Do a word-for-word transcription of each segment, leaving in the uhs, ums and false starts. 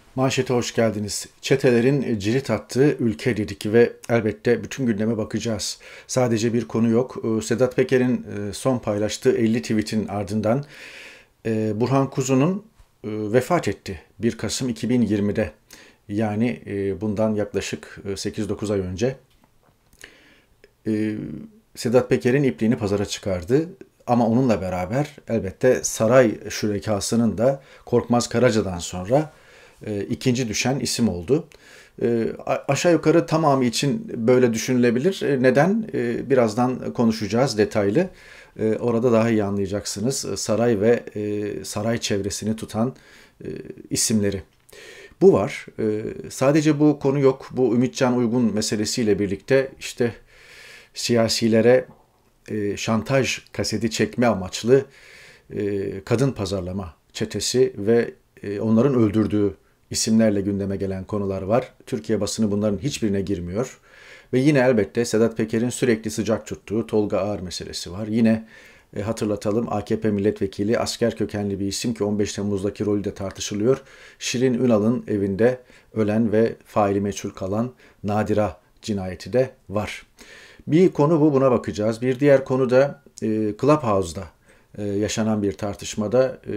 Manşete hoş geldiniz. Çetelerin cirit attığı ülke dedik ve elbette bütün gündeme bakacağız. Sadece bir konu yok. Ee, Sedat Peker'in e, son paylaştığı elli tweetin ardından e, Burhan Kuzu'nun e, vefat etti. bir Kasım iki bin yirmide. Yani e, bundan yaklaşık e, sekiz dokuz ay önce. E, Sedat Peker'in ipliğini pazara çıkardı. Ama onunla beraber elbette saray şürekasının da Korkmaz Karaca'dan sonra e, ikinci düşen isim oldu. E, aşağı yukarı tamamı için böyle düşünülebilir. E, neden? E, birazdan konuşacağız detaylı. E, orada daha iyi anlayacaksınız saray ve e, saray çevresini tutan e, isimleri. Bu var. E, sadece bu konu yok. Bu Ümitcan Uygun meselesiyle birlikte işte siyasilere e, şantaj kaseti çekme amaçlı e, kadın pazarlama çetesi ve e, onların öldürdüğü isimlerle gündeme gelen konular var. Türkiye basını bunların hiçbirine girmiyor. Ve yine elbette Sedat Peker'in sürekli sıcak tuttuğu Tolga Ağar meselesi var. Yine e, hatırlatalım A K P milletvekili asker kökenli bir isim ki on beş Temmuz'daki rolü de tartışılıyor. Şirin Ünal'ın evinde ölen ve faili meçhul kalan Nadira cinayeti de var. Bir konu bu, buna bakacağız. Bir diğer konu da e, Clubhouse'da e, yaşanan bir tartışmada e,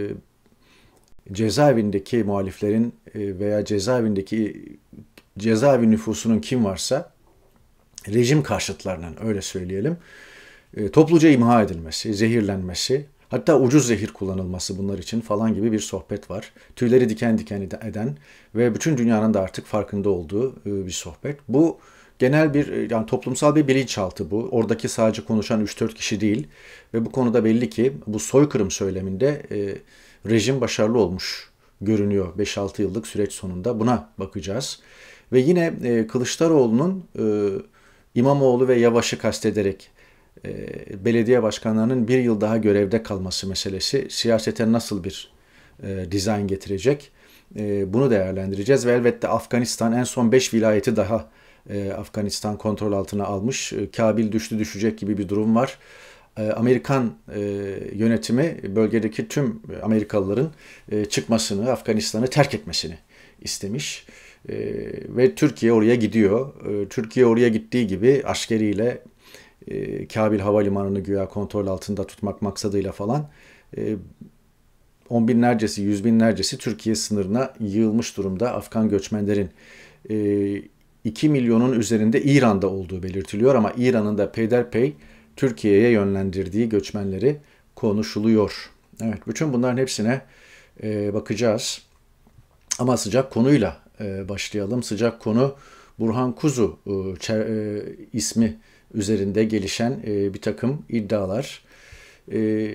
cezaevindeki muhaliflerin e, veya cezaevindeki cezaevi nüfusunun kim varsa rejim karşıtlarının öyle söyleyelim e, topluca imha edilmesi, zehirlenmesi, hatta ucuz zehir kullanılması bunlar için falan gibi bir sohbet var. Tüyleri diken diken eden ve bütün dünyanın da artık farkında olduğu e, bir sohbet. Bu genel bir yani toplumsal bir bilinçaltı bu. Oradaki sadece konuşan üç dört kişi değil ve bu konuda belli ki bu soykırım söyleminde e, rejim başarılı olmuş görünüyor beş altı yıllık süreç sonunda. Buna bakacağız. Ve yine e, Kılıçdaroğlu'nun e, İmamoğlu ve Yavaş'ı kastederek e, belediye başkanlarının bir yıl daha görevde kalması meselesi siyasete nasıl bir e, dizayn getirecek? E, bunu değerlendireceğiz ve elbette Afganistan en son beş vilayeti daha e, Afganistan kontrol altına almış. E, Kabil düştü düşecek gibi bir durum var. E, Amerikan e, yönetimi bölgedeki tüm Amerikalıların e, çıkmasını, Afganistan'ı terk etmesini istemiş. E, ve Türkiye oraya gidiyor. E, Türkiye oraya gittiği gibi askeriyle e, Kabil Havalimanı'nı güya kontrol altında tutmak maksadıyla falan e, on binlercesi, yüz binlercesi Türkiye sınırına yığılmış durumda Afgan göçmenlerin. E, iki milyonun üzerinde İran'da olduğu belirtiliyor ama İran'ın da peyderpey Türkiye'ye yönlendirdiği göçmenleri konuşuluyor. Evet, bütün bunların hepsine e, bakacağız. Ama sıcak konuyla e, başlayalım. Sıcak konu Burhan Kuzu e, e, ismi üzerinde gelişen e, bir takım iddialar. E,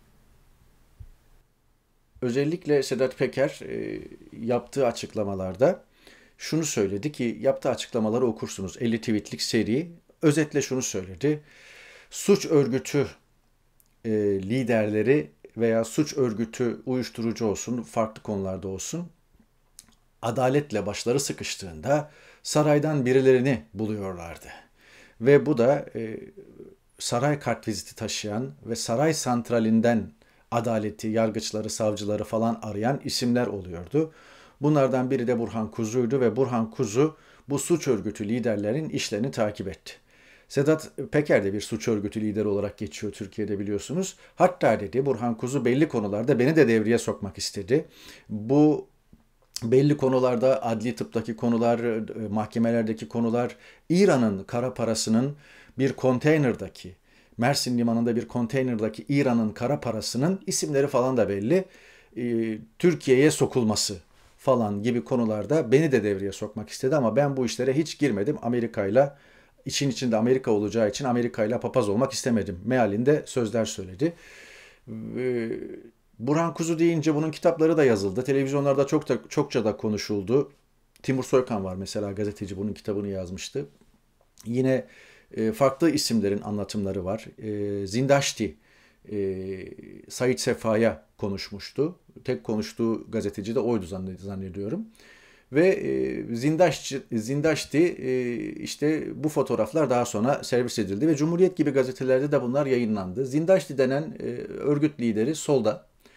özellikle Sedat Peker e, yaptığı açıklamalarda şunu söyledi ki yaptığı açıklamaları okursunuz. elli tweetlik seri özetle şunu söyledi. Suç örgütü e, liderleri veya suç örgütü uyuşturucu olsun, farklı konularda olsun adaletle başları sıkıştığında saraydan birilerini buluyorlardı. Ve bu da e, saray kartviziti taşıyan ve saray santralinden adaleti, yargıçları, savcıları falan arayan isimler oluyordu. Bunlardan biri de Burhan Kuzu'ydu ve Burhan Kuzu bu suç örgütü liderlerin işlerini takip etti. Sedat Peker de bir suç örgütü lideri olarak geçiyor Türkiye'de biliyorsunuz. Hatta dedi Burhan Kuzu belli konularda beni de devreye sokmak istedi. Bu belli konularda adli tıptaki konular, mahkemelerdeki konular, İran'ın kara parasının bir konteynerdaki, Mersin limanında bir konteynerdaki İran'ın kara parasının isimleri falan da belli. E, Türkiye'ye sokulması falan gibi konularda beni de devreye sokmak istedi ama ben bu işlere hiç girmedim. Amerika'yla için içinde Amerika olacağı için Amerika'yla papaz olmak istemedim. Mealinde sözler söyledi. E, Burhan Kuzu deyince bunun kitapları da yazıldı. Televizyonlarda çok da, çokça da konuşuldu. Timur Soykan var mesela gazeteci bunun kitabını yazmıştı. Yine e, farklı isimlerin anlatımları var. E, Zindaşti e, Said Sefa'ya konuşmuştu. Tek konuştuğu gazeteci de oydu zannediyorum. Ve e, Zindaşti, Zindaşti e, işte bu fotoğraflar daha sonra servis edildi ve Cumhuriyet gibi gazetelerde de bunlar yayınlandı. Zindaşti denen e, örgüt lideri solda.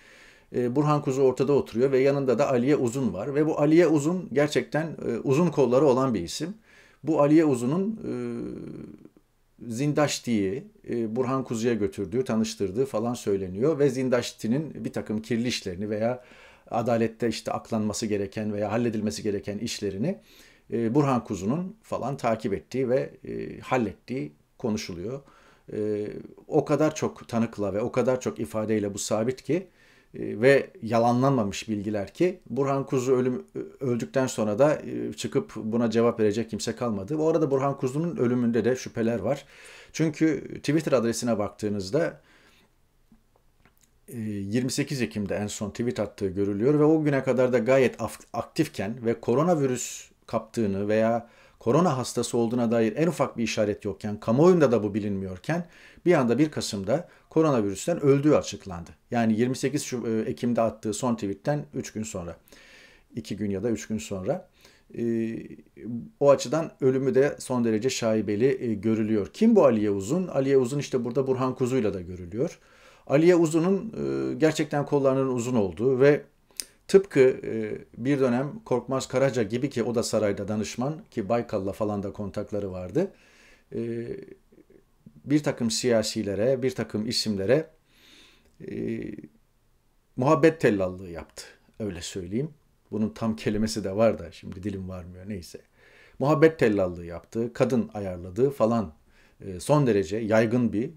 E, Burhan Kuzu ortada oturuyor ve yanında da Aliye Uzun var. Ve bu Aliye Uzun gerçekten e, uzun kolları olan bir isim. Bu Aliye Uzun'un e, Zindaşti'yi e, Burhan Kuzu'ya götürdüğü, tanıştırdığı falan söyleniyor. Ve Zindaşti'nin bir takım kirli işlerini veya adalette işte aklanması gereken veya halledilmesi gereken işlerini e, Burhan Kuzu'nun falan takip ettiği ve e, hallettiği konuşuluyor. E, o kadar çok tanıkla ve o kadar çok ifadeyle bu sabit ki e, ve yalanlanmamış bilgiler ki Burhan Kuzu ölüm, öldükten sonra da e, çıkıp buna cevap verecek kimse kalmadı. Bu arada Burhan Kuzu'nun ölümünde de şüpheler var. Çünkü Twitter adresine baktığınızda yirmi sekiz Ekim'de en son tweet attığı görülüyor ve o güne kadar da gayet aktifken ve koronavirüs kaptığını veya korona hastası olduğuna dair en ufak bir işaret yokken, kamuoyunda da bu bilinmiyorken bir anda bir Kasım'da koronavirüsten öldüğü açıklandı. Yani yirmi sekiz Ekim'de attığı son tweetten üç gün sonra, iki gün ya da üç gün sonra. O açıdan ölümü de son derece şaibeli görülüyor. Kim bu Aliye Uzun? Aliye Uzun işte burada Burhan Kuzu'yla da görülüyor. Aliye Uzun'un gerçekten kollarının uzun olduğu ve tıpkı bir dönem Korkmaz Karaca gibi ki o da sarayda danışman ki Baykal'la falan da kontakları vardı. Bir takım siyasilere, bir takım isimlere muhabbet tellallığı yaptı. Öyle söyleyeyim. Bunun tam kelimesi de var da şimdi dilim varmıyor neyse. Muhabbet tellallığı yaptı, kadın ayarladığı falan son derece yaygın bir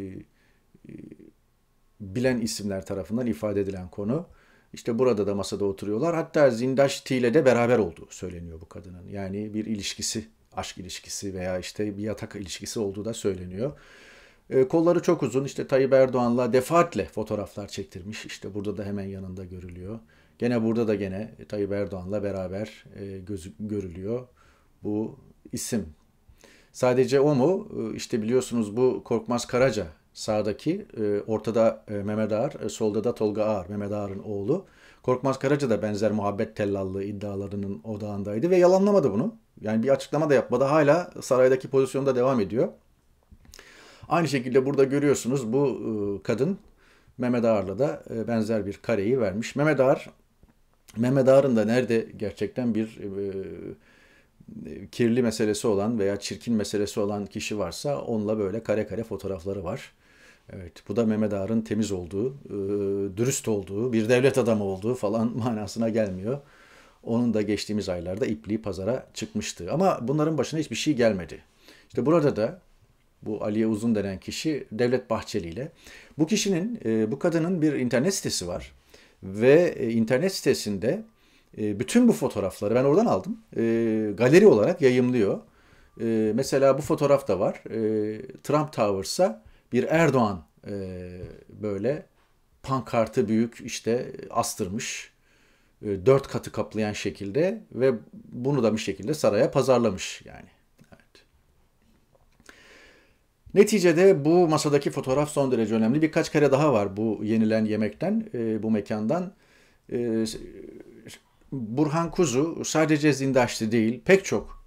bilen isimler tarafından ifade edilen konu. İşte burada da masada oturuyorlar. Hatta Zindaşti ile de beraber olduğu söyleniyor bu kadının. Yani bir ilişkisi, aşk ilişkisi veya işte bir yatak ilişkisi olduğu da söyleniyor. E, kolları çok uzun. İşte Tayyip Erdoğan'la defaatle fotoğraflar çektirmiş. İşte burada da hemen yanında görülüyor. Gene burada da gene Tayyip Erdoğan'la beraber e, gözü, görülüyor bu isim. Sadece o mu? İşte biliyorsunuz bu Korkmaz Karaca sağdaki, ortada Mehmet Ağar, solda da Tolga Ağar, Mehmet Ağar'ın oğlu. Korkmaz Karaca da benzer muhabbet tellallığı iddialarının odağındaydı ve yalanlamadı bunu. Yani bir açıklama da yapmadı. Hala saraydaki pozisyonda devam ediyor. Aynı şekilde burada görüyorsunuz bu kadın Mehmet Ağar'la da benzer bir kareyi vermiş. Mehmet Ağar, Mehmet Ağar'ın da nerede gerçekten bir kirli meselesi olan veya çirkin meselesi olan kişi varsa onunla böyle kare kare fotoğrafları var. Evet, bu da Mehmet Ağar'ın temiz olduğu, dürüst olduğu, bir devlet adamı olduğu falan manasına gelmiyor. Onun da geçtiğimiz aylarda ipliği pazara çıkmıştı. Ama bunların başına hiçbir şey gelmedi. İşte burada da bu Aliye Uzun denen kişi Devlet Bahçeli ile. Bu kişinin, bu kadının bir internet sitesi var. Ve internet sitesinde bütün bu fotoğrafları ben oradan aldım. Galeri olarak yayımlıyor. Mesela bu fotoğraf da var. Trump Towers'a bir Erdoğan böyle pankartı büyük işte astırmış. Dört katı kaplayan şekilde ve bunu da bir şekilde saraya pazarlamış yani. Evet. Neticede bu masadaki fotoğraf son derece önemli. Birkaç kare daha var bu yenilen yemekten, bu mekandan. Burhan Kuzu sadece Zindaşti değil, pek çok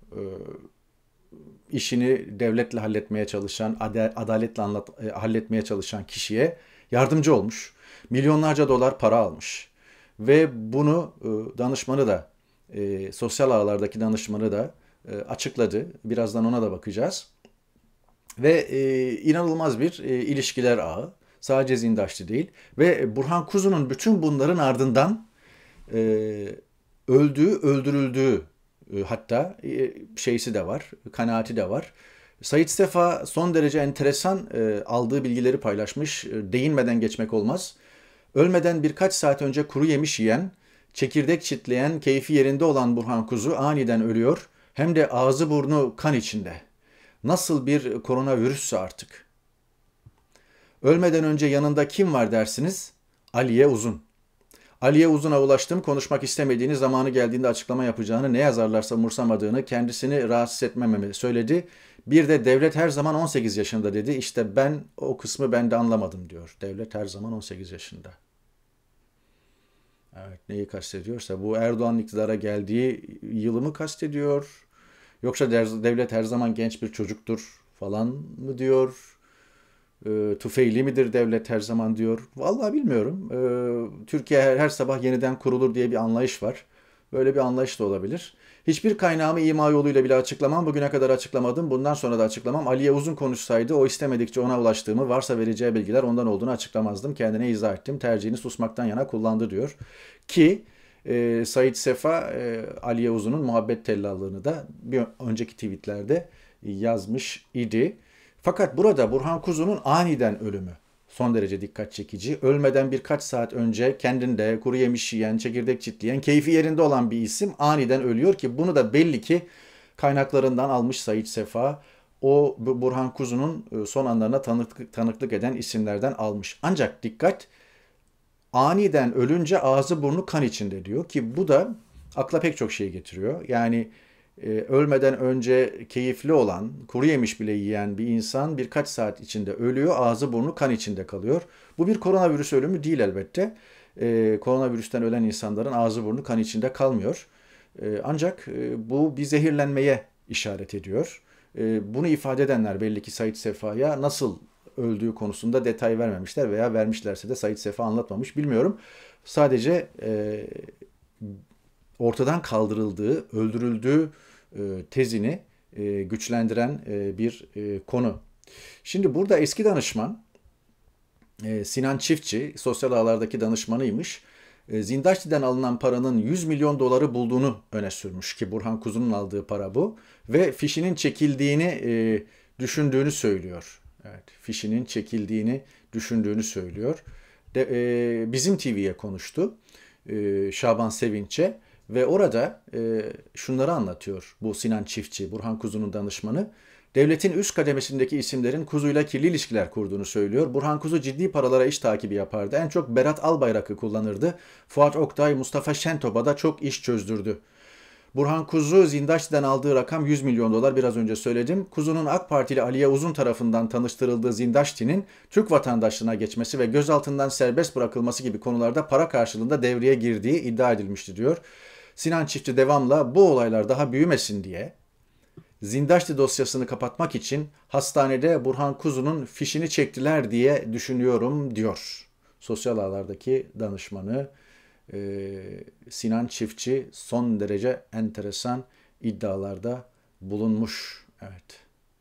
işini devletle halletmeye çalışan, adaletle anlat, halletmeye çalışan kişiye yardımcı olmuş. Milyonlarca dolar para almış. Ve bunu danışmanı da, sosyal ağlardaki danışmanı da açıkladı. Birazdan ona da bakacağız. Ve inanılmaz bir ilişkiler ağı. Sadece Zindaşti değil. Ve Burhan Kuzu'nun bütün bunların ardından öldüğü, öldürüldüğü hatta şeysi de var, kanaati de var. Sait Sefa son derece enteresan aldığı bilgileri paylaşmış. Değinmeden geçmek olmaz. Ölmeden birkaç saat önce kuru yemiş yiyen, çekirdek çitleyen, keyfi yerinde olan Burhan Kuzu aniden ölüyor. Hem de ağzı burnu kan içinde. Nasıl bir koronavirüsse artık. Ölmeden önce yanında kim var dersiniz? Aliye Uzun. Aliye Uzun'a ulaştım, konuşmak istemediğini, zamanı geldiğinde açıklama yapacağını, ne yazarlarsa umursamadığını, kendisini rahatsız etmememi söyledi. Bir de devlet her zaman on sekiz yaşında dedi. İşte ben o kısmı ben de anlamadım diyor. Devlet her zaman on sekiz yaşında. Evet, neyi kastediyorsa bu Erdoğan'ın iktidara geldiği yılı mı kastediyor? Yoksa devlet her zaman genç bir çocuktur falan mı diyor? E, tufeyli midir devlet her zaman diyor. Vallahi bilmiyorum. E, Türkiye her, her sabah yeniden kurulur diye bir anlayış var. Böyle bir anlayış da olabilir. Hiçbir kaynağımı ima yoluyla bile açıklamam. Bugüne kadar açıklamadım. Bundan sonra da açıklamam. Ali'ye uzun konuşsaydı o istemedikçe ona ulaştığımı, varsa vereceği bilgiler ondan olduğunu açıklamazdım. Kendine izah ettim. Tercihini susmaktan yana kullandı diyor. Ki e, Said Sefa e, Aliye Uzun'un muhabbet tellallığını da bir önceki tweetlerde yazmış idi. Fakat burada Burhan Kuzu'nun aniden ölümü son derece dikkat çekici. Ölmeden birkaç saat önce kendinde kuru yemiş yiyen, çekirdek çitleyen, keyfi yerinde olan bir isim aniden ölüyor ki bunu da belli ki kaynaklarından almış Said Sefa. O Burhan Kuzu'nun son anlarına tanıklık, tanıklık eden isimlerden almış. Ancak dikkat, aniden ölünce ağzı burnu kan içinde diyor ki bu da akla pek çok şey getiriyor. Yani e, ölmeden önce keyifli olan, kuru yemiş bile yiyen bir insan birkaç saat içinde ölüyor, ağzı burnu kan içinde kalıyor. Bu bir koronavirüs ölümü değil elbette. E, koronavirüsten ölen insanların ağzı burnu kan içinde kalmıyor. E, ancak e, bu bir zehirlenmeye işaret ediyor. E, bunu ifade edenler belli ki Said Sefa'ya nasıl öldüğü konusunda detay vermemişler veya vermişlerse de Said Sefa anlatmamış, bilmiyorum. Sadece e, ortadan kaldırıldığı, öldürüldüğü e, tezini e, güçlendiren e, bir e, konu. Şimdi burada eski danışman e, Sinan Çiftçi, sosyal ağlardaki danışmanıymış. E, Zindaşti'den alınan paranın yüz milyon doları bulduğunu öne sürmüş ki Burhan Kuzu'nun aldığı para bu. Ve fişinin çekildiğini e, düşündüğünü söylüyor. Evet, fişinin çekildiğini düşündüğünü söylüyor. De, e, Bizim T V'ye konuştu e, Şaban Sevinç'e ve orada e, şunları anlatıyor bu Sinan Çiftçi, Burhan Kuzu'nun danışmanı. Devletin üst kademesindeki isimlerin Kuzu'yla kirli ilişkiler kurduğunu söylüyor. Burhan Kuzu ciddi paralara iş takibi yapardı. En çok Berat Albayrak'ı kullanırdı. Fuat Oktay, Mustafa Şentop'a da çok iş çözdürdü. Burhan Kuzu Zindaşti'den aldığı rakam yüz milyon dolar, biraz önce söyledim. Kuzu'nun AK Partili Aliye Uzun tarafından tanıştırıldığı Zindaşti'nin Türk vatandaşlığına geçmesi ve gözaltından serbest bırakılması gibi konularda para karşılığında devreye girdiği iddia edilmişti diyor. Sinan Çiftçi devamla bu olaylar daha büyümesin diye Zindaşti dosyasını kapatmak için hastanede Burhan Kuzu'nun fişini çektiler diye düşünüyorum diyor. Sosyal ağlardaki danışmanı Ee, Sinan Çiftçi son derece enteresan iddialarda bulunmuş. Evet.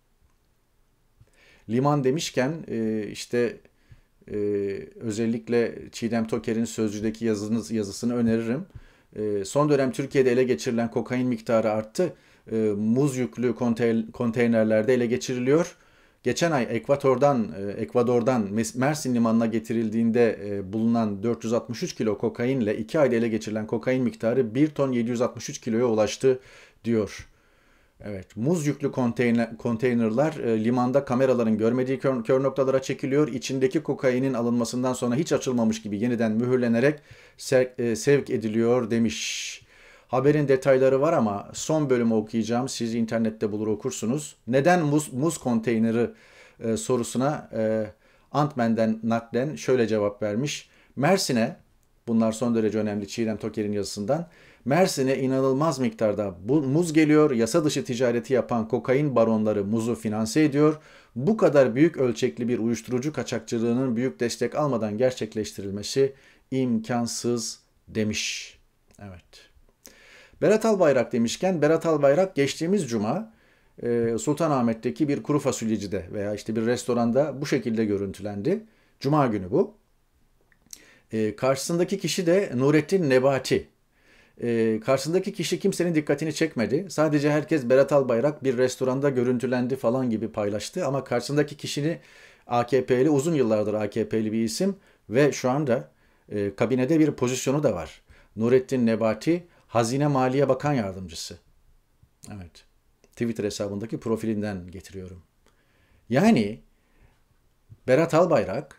Liman demişken e, işte e, özellikle Çiğdem Toker'in Sözcü'deki yazınız, yazısını öneririm. E, son dönem Türkiye'de ele geçirilen kokain miktarı arttı. E, muz yüklü konteynerlerde ele geçiriliyor. Geçen ay Ekvador'dan, Ekvador'dan Mersin limanına getirildiğinde bulunan dört yüz altmış üç kilo kokainle iki ayda ele geçirilen kokain miktarı bir ton yedi yüz altmış üç kiloya ulaştı diyor. Evet, muz yüklü konteyner, konteynerler limanda kameraların görmediği kör, kör noktalara çekiliyor. İçindeki kokainin alınmasından sonra hiç açılmamış gibi yeniden mühürlenerek sevk ediliyor demiş. Haberin detayları var ama son bölümü okuyacağım. Siz internette bulur okursunuz. Neden muz, muz konteyneri e, sorusuna e, Antmen'den naklen şöyle cevap vermiş. Mersin'e, bunlar son derece önemli Çiğdem Toker'in yazısından, Mersin'e inanılmaz miktarda bu, muz geliyor. Yasa dışı ticareti yapan kokain baronları muzu finanse ediyor. Bu kadar büyük ölçekli bir uyuşturucu kaçakçılığının büyük destek almadan gerçekleştirilmesi imkansız demiş. Evet. Berat Albayrak demişken, Berat Albayrak geçtiğimiz cuma Sultanahmet'teki bir kuru fasulyecide veya işte bir restoranda bu şekilde görüntülendi. Cuma günü bu. Karşısındaki kişi de Nurettin Nebati. Karşısındaki kişi kimsenin dikkatini çekmedi. Sadece herkes Berat Albayrak bir restoranda görüntülendi falan gibi paylaştı. Ama karşısındaki kişinin A K P'li, uzun yıllardır A K P'li bir isim ve şu anda kabinede bir pozisyonu da var. Nurettin Nebati, Hazine Maliye Bakan Yardımcısı. Evet. Twitter hesabındaki profilinden getiriyorum. Yani Berat Albayrak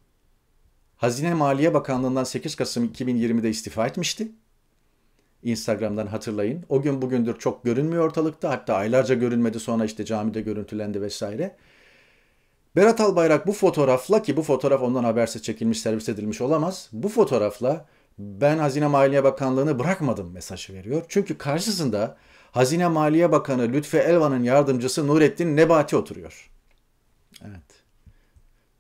Hazine Maliye Bakanlığı'ndan sekiz Kasım iki bin yirmide istifa etmişti. Instagram'dan hatırlayın. O gün bugündür çok görünmüyor ortalıkta. Hatta aylarca görünmedi, sonra işte camide görüntülendi vesaire. Berat Albayrak bu fotoğrafla, ki bu fotoğraf ondan habersiz çekilmiş, servis edilmiş olamaz. Bu fotoğrafla ben Hazine Maliye Bakanlığı'nı bırakmadım mesajı veriyor. Çünkü karşısında Hazine Maliye Bakanı Lütfi Elvan'ın yardımcısı Nurettin Nebati oturuyor. Evet.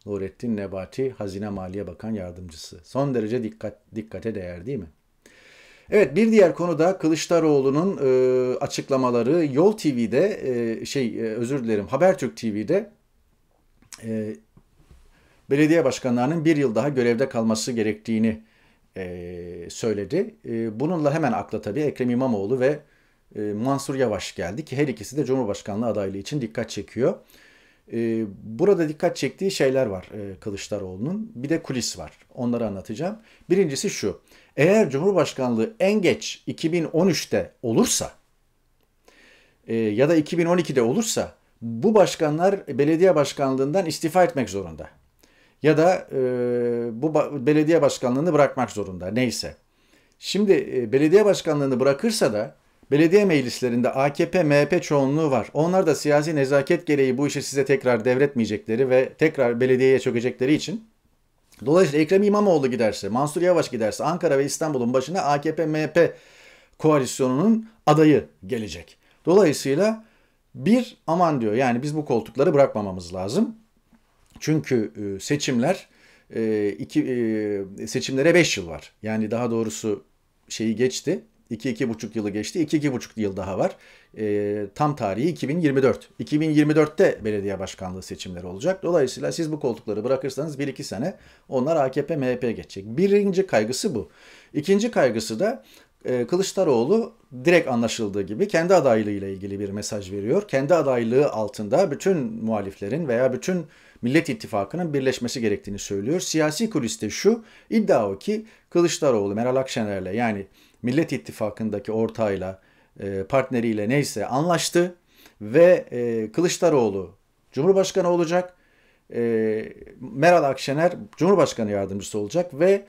Nurettin Nebati, Hazine Maliye Bakan Yardımcısı. Son derece dikkat dikkate değer değil mi? Evet, bir diğer konu da Kılıçdaroğlu'nun e, açıklamaları. Yol T V'de, e, şey e, özür dilerim, Habertürk T V'de e, belediye başkanlarının bir yıl daha görevde kalması gerektiğini e, söyledi. E, bununla hemen akla tabii Ekrem İmamoğlu ve e, Mansur Yavaş geldi ki her ikisi de Cumhurbaşkanlığı adaylığı için dikkat çekiyor. E, burada dikkat çektiği şeyler var e, Kılıçdaroğlu'nun. Bir de kulis var. Onları anlatacağım. Birincisi şu. Eğer Cumhurbaşkanlığı en geç iki bin on üçte olursa e, ya da iki bin on ikide olursa bu başkanlar belediye başkanlığından istifa etmek zorunda. Ya da e, bu belediye başkanlığını bırakmak zorunda. Neyse. Şimdi e, belediye başkanlığını bırakırsa da belediye meclislerinde A K P M H P çoğunluğu var. Onlar da siyasi nezaket gereği bu işi size tekrar devretmeyecekleri ve tekrar belediyeye çökecekleri için. Dolayısıyla Ekrem İmamoğlu giderse, Mansur Yavaş giderse Ankara ve İstanbul'un başına A K P M H P koalisyonunun adayı gelecek. Dolayısıyla bir aman diyor, yani biz bu koltukları bırakmamamız lazım. Çünkü seçimler iki, seçimlere beş yıl var. Yani daha doğrusu şeyi geçti. iki iki buçuk yılı geçti. iki iki buçuk yıl daha var. E, tam tarihi iki bin yirmi dört. iki bin yirmi dörtte belediye başkanlığı seçimleri olacak. Dolayısıyla siz bu koltukları bırakırsanız bir iki sene onlar A K P M H P geçecek. Birinci kaygısı bu. İkinci kaygısı da e, Kılıçdaroğlu direkt anlaşıldığı gibi kendi adaylığıyla ilgili bir mesaj veriyor. Kendi adaylığı altında bütün muhaliflerin veya bütün Millet İttifakı'nın birleşmesi gerektiğini söylüyor. Siyasi kuliste şu, iddia o ki Kılıçdaroğlu Meral Akşener'le, yani Millet İttifakı'ndaki ortağıyla, partneriyle neyse anlaştı ve Kılıçdaroğlu Cumhurbaşkanı olacak, Meral Akşener Cumhurbaşkanı yardımcısı olacak ve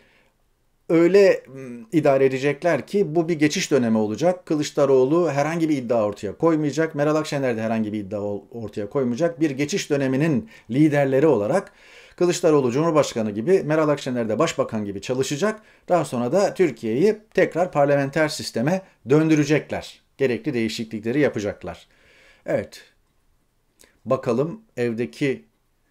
öyle idare edecekler ki bu bir geçiş dönemi olacak. Kılıçdaroğlu herhangi bir iddia ortaya koymayacak, Meral Akşener de herhangi bir iddia ortaya koymayacak. Bir geçiş döneminin liderleri olarak Kılıçdaroğlu Cumhurbaşkanı gibi, Meral Akşener de Başbakan gibi çalışacak. Daha sonra da Türkiye'yi tekrar parlamenter sisteme döndürecekler. Gerekli değişiklikleri yapacaklar. Evet, bakalım evdeki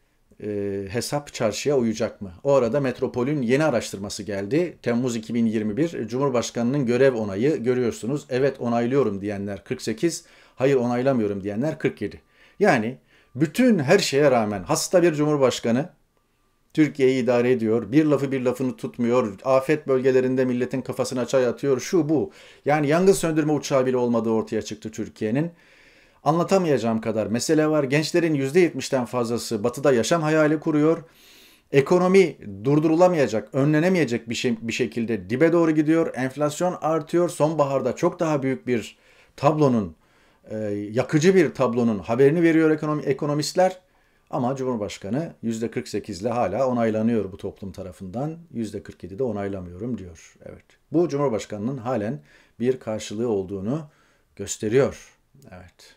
e, hesap çarşıya uyacak mı? O arada Metropol'ün yeni araştırması geldi. Temmuz iki bin yirmi bir, Cumhurbaşkanı'nın görev onayı görüyorsunuz. Evet onaylıyorum diyenler kırk sekiz, hayır onaylamıyorum diyenler kırk yedi. Yani bütün her şeye rağmen hasta bir Cumhurbaşkanı Türkiye'yi idare ediyor. Bir lafı bir lafını tutmuyor. Afet bölgelerinde milletin kafasına çay atıyor. Şu bu. Yani yangın söndürme uçağı bile olmadığı ortaya çıktı Türkiye'nin. Anlatamayacağım kadar mesele var. Gençlerin yüzde yetmişten fazlası batıda yaşam hayali kuruyor. Ekonomi durdurulamayacak, önlenemeyecek bir, şey, bir şekilde dibe doğru gidiyor. Enflasyon artıyor. Sonbaharda çok daha büyük bir tablonun, e, yakıcı bir tablonun haberini veriyor ekonomi, ekonomistler. Ama Cumhurbaşkanı yüzde kırk sekiz ile hala onaylanıyor bu toplum tarafından. yüzde kırk yedi de onaylamıyorum diyor. Evet. Bu Cumhurbaşkanının halen bir karşılığı olduğunu gösteriyor. Evet.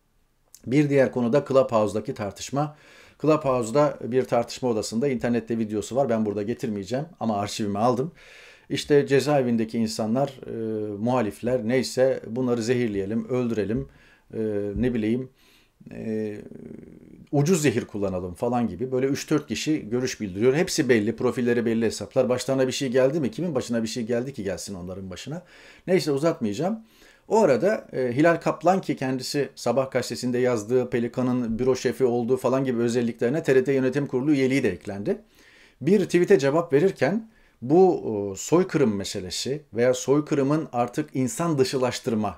Bir diğer konu da Clubhouse'daki tartışma. Clubhouse'da bir tartışma odasında internette videosu var. Ben burada getirmeyeceğim ama arşivime aldım. İşte cezaevindeki insanlar, e, muhalifler neyse bunları zehirleyelim, öldürelim, e, ne bileyim e, ucuz zehir kullanalım falan gibi böyle üç dört kişi görüş bildiriyor. Hepsi belli, profilleri belli hesaplar. Başlarına bir şey geldi mi? Kimin başına bir şey geldi ki gelsin onların başına? Neyse uzatmayacağım. O arada e, Hilal Kaplan ki kendisi Sabah gazetesinde yazdığı Pelikan'ın büro şefi olduğu falan gibi özelliklerine T R T Yönetim Kurulu üyeliği de eklendi. Bir tweet'e cevap verirken bu e, soykırım meselesi veya soykırımın artık insan dışılaştırma,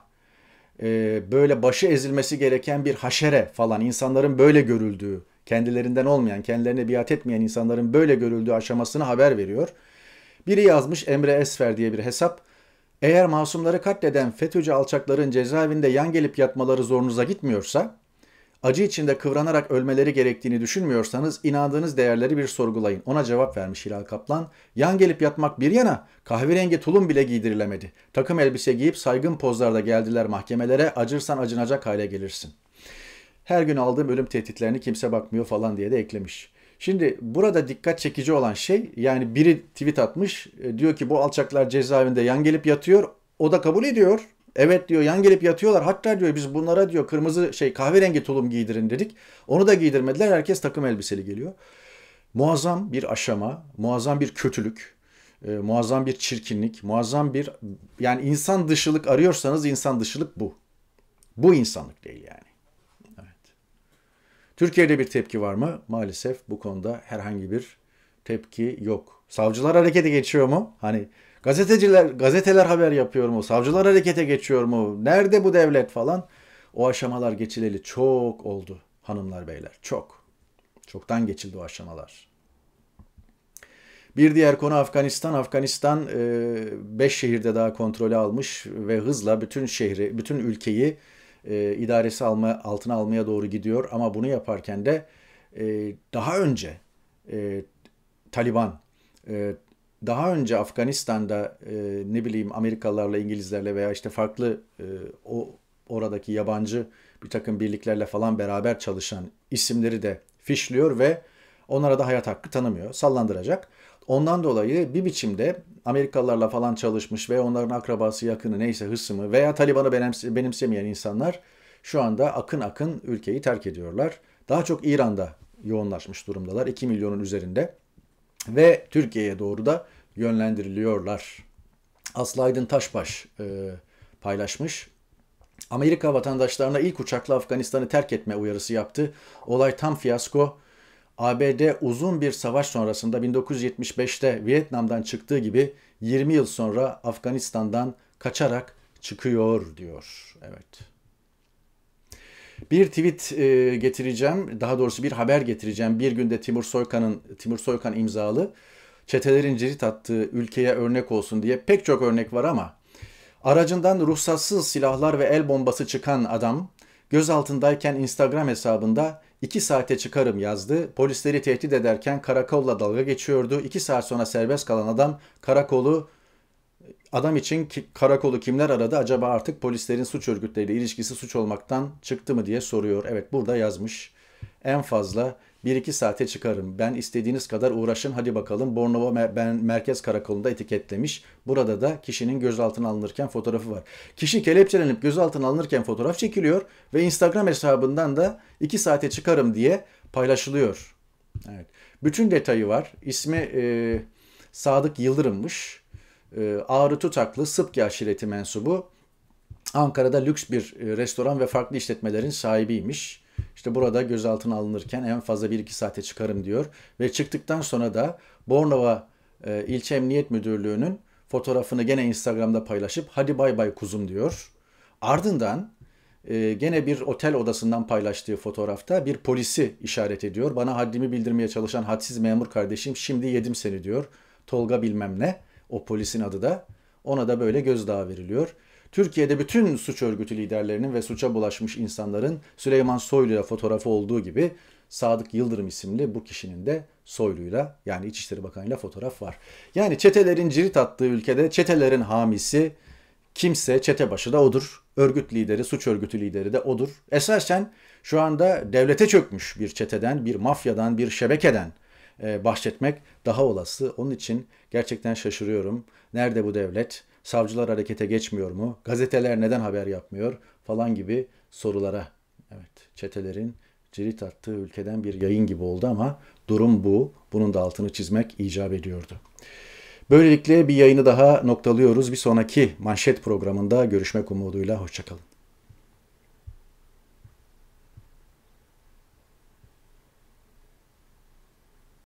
e, böyle başı ezilmesi gereken bir haşere falan, insanların böyle görüldüğü, kendilerinden olmayan, kendilerine biat etmeyen insanların böyle görüldüğü aşamasını haber veriyor. Biri yazmış, Emre Esfer diye bir hesap. Eğer masumları katleden FETÖ'cü alçakların cezaevinde yan gelip yatmaları zorunuza gitmiyorsa, acı içinde kıvranarak ölmeleri gerektiğini düşünmüyorsanız inandığınız değerleri bir sorgulayın. Ona cevap vermiş Hilal Kaplan. Yan gelip yatmak bir yana, kahverengi tulum bile giydirilemedi. Takım elbise giyip saygın pozlarda geldiler mahkemelere, acırsan acınacak hale gelirsin. Her gün aldığım ölüm tehditlerini kimse bakmıyor falan diye de eklemiş. Şimdi burada dikkat çekici olan şey, yani biri tweet atmış, diyor ki bu alçaklar cezaevinde yan gelip yatıyor. O da kabul ediyor. Evet diyor, yan gelip yatıyorlar. Hatta diyor biz bunlara diyor kırmızı şey kahverengi tulum giydirin dedik. Onu da giydirmediler. Herkes takım elbiseli geliyor. Muazzam bir aşama, muazzam bir kötülük, e, muazzam bir çirkinlik, muazzam bir, yani insan dışılık arıyorsanız insan dışılık bu. Bu insanlık değil yani. Evet. Türkiye'de bir tepki var mı? Maalesef bu konuda herhangi bir tepki yok. Savcılar harekete geçiyor mu? Hani gazeteciler, gazeteler haber yapıyor mu? Savcılar harekete geçiyor mu? Nerede bu devlet falan? O aşamalar geçileli çok oldu hanımlar beyler. Çok. Çoktan geçildi o aşamalar. Bir diğer konu Afganistan. Afganistan beş şehirde daha kontrolü almış ve hızla bütün şehri, bütün ülkeyi e, idaresi alma, altına almaya doğru gidiyor. Ama bunu yaparken de e, daha önce e, Taliban, e, daha önce Afganistan'da e, ne bileyim Amerikalılarla, İngilizlerle veya işte farklı e, o oradaki yabancı bir takım birliklerle falan beraber çalışan isimleri de fişliyor ve onlara da hayat hakkı tanımıyor. Sallandıracak. Ondan dolayı bir biçimde Amerikalılarla falan çalışmış ve onların akrabası, yakını neyse hısmı veya Taliban'ı benimsemeyen insanlar şu anda akın akın ülkeyi terk ediyorlar. Daha çok İran'da yoğunlaşmış durumdalar. iki milyonun üzerinde. Ve Türkiye'ye doğru da yönlendiriliyorlar. Aslı Aydın Taşbaş e, paylaşmış. Amerika vatandaşlarına ilk uçakla Afganistan'ı terk etme uyarısı yaptı. Olay tam fiyasko. A B D uzun bir savaş sonrasında bin dokuz yüz yetmiş beşte Vietnam'dan çıktığı gibi yirmi yıl sonra Afganistan'dan kaçarak çıkıyor diyor. Evet. Bir tweet e, getireceğim, daha doğrusu bir haber getireceğim. Bir günde Timur Soykan'ın Timur Soykan imzalı çetelerin cirit attığı ülkeye örnek olsun diye pek çok örnek var ama aracından ruhsatsız silahlar ve el bombası çıkan adam gözaltındayken Instagram hesabında iki saate çıkarım yazdı. Polisleri tehdit ederken karakolla dalga geçiyordu. iki saat sonra serbest kalan adam karakolu Adam için ki, karakolu kimler aradı? Acaba artık polislerin suç örgütleriyle ilişkisi suç olmaktan çıktı mı diye soruyor. Evet, burada yazmış. En fazla bir iki saate çıkarım. Ben istediğiniz kadar uğraşın hadi bakalım. Bornova ben Merkez Karakolu'nda etiketlemiş. Burada da kişinin gözaltına alınırken fotoğrafı var. Kişi kelepçelenip gözaltına alınırken fotoğraf çekiliyor ve Instagram hesabından da iki saate çıkarım diye paylaşılıyor. Evet. Bütün detayı var. İsmi e, Sadık Yıldırım'mış. Ağrı Tutaklı Sıpki aşireti mensubu. Ankara'da lüks bir restoran ve farklı işletmelerin sahibiymiş. İşte burada gözaltına alınırken en fazla bir iki saate çıkarım diyor. Ve çıktıktan sonra da Bornova İlçe Emniyet Müdürlüğü'nün fotoğrafını gene Instagram'da paylaşıp hadi bay bay kuzum diyor. Ardından gene bir otel odasından paylaştığı fotoğrafta bir polisi işaret ediyor. Bana haddimi bildirmeye çalışan hadsiz memur kardeşim şimdi yedim seni diyor. Tolga bilmem ne. O polisin adı da. Ona da böyle gözdağı veriliyor. Türkiye'de bütün suç örgütü liderlerinin ve suça bulaşmış insanların Süleyman Soylu'yla fotoğrafı olduğu gibi Sadık Yıldırım isimli bu kişinin de Soylu'yla yani İçişleri Bakanı'yla fotoğraf var. Yani çetelerin cirit attığı ülkede çetelerin hamisi kimse, çete başı da odur. Örgüt lideri, suç örgütü lideri de odur. Esasen şu anda devlete çökmüş bir çeteden, bir mafyadan, bir şebekeden bahsetmek daha olası. Onun için gerçekten şaşırıyorum. Nerede bu devlet? Savcılar harekete geçmiyor mu? Gazeteler neden haber yapmıyor? Falan gibi sorulara. Evet, çetelerin cirit attığı ülkeden bir yayın gibi oldu ama durum bu. Bunun da altını çizmek icap ediyordu. Böylelikle bir yayını daha noktalıyoruz. Bir sonraki manşet programında görüşmek umuduyla. Hoşça kalın.